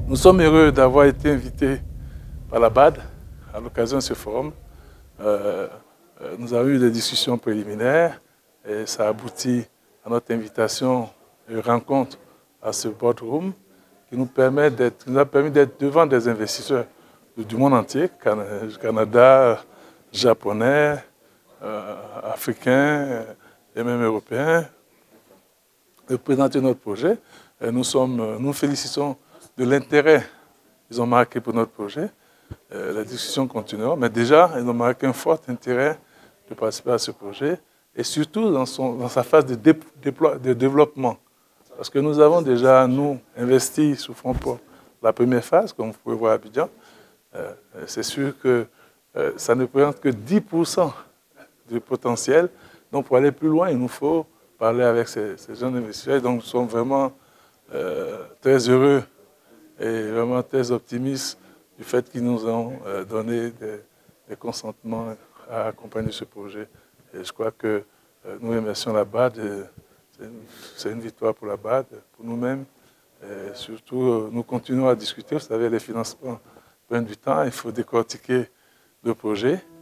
Nous sommes heureux d'avoir été invités par la BAD à l'occasion de ce forum. Nous avons eu des discussions préliminaires et ça aboutit à notre invitation et rencontre à ce boardroom qui nous a permis d'être devant des investisseurs du monde entier, Canada, Japonais, Africains et même Européens, de présenter notre projet. Et nous félicitons de l'intérêt qu'ils ont marqué pour notre projet. La discussion continuera, mais déjà, ils ont marqué un fort intérêt de participer à ce projet, et surtout dans sa phase de développement. Parce que nous avons déjà, nous, investi sous fonds propres la première phase, comme vous pouvez voir à Abidjan. C'est sûr que ça ne représente que 10% du potentiel. Donc, pour aller plus loin, il nous faut parler avec ces jeunes investisseurs. Donc, nous sommes vraiment très heureux et vraiment très optimistes du fait qu'ils nous ont donné des consentements à accompagner ce projet. Et je crois que nous remercions la BAD. C'est une victoire pour la BAD, pour nous-mêmes. Surtout, nous continuons à discuter. Vous savez, les financements prennent du temps. Il faut décortiquer le projet.